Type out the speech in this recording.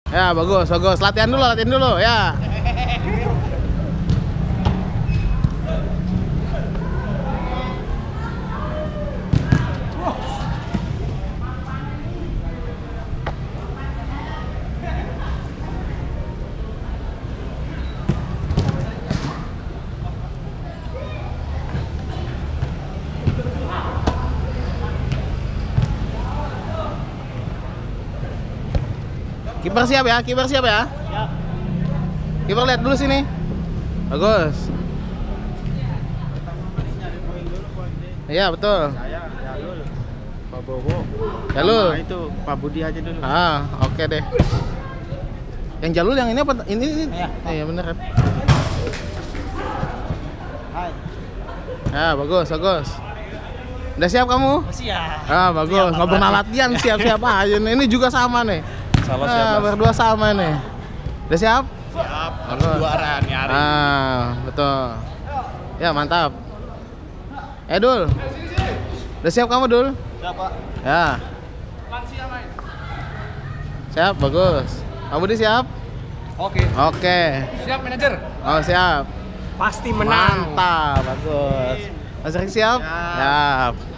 Ya, bagus, bagus. Latihan dulu, ya. Kiper siap ya, kiper siap ya. Siap. Kiper lihat dulu sini. Bagus. Iya, betul. Saya Jalul, Pak Bowo. Jalul. Sama itu Pak Budi aja dulu. Oke deh. Yang Jalul yang ini apa? Ini. Iya. Iya, bener kan? Hai. Ya, bagus, bagus. Udah siap kamu? Siap. Bagus. Siap, Nggak pernah latihan, siap-siap aja nih. Ini juga sama nih. Salah siap. Berdua sama nih. Udah siap? Siap. Harus juara nih hari. Betul. Ya, mantap. Dul. Udah siap kamu, Dul? Siap, Pak. Ya. Siap, bagus. Kamu Budi siap? Oke. Oke. Siap, manajer. Oh, siap. Pasti Mantap, bagus. Mas Ricky siap? Siap. Siap.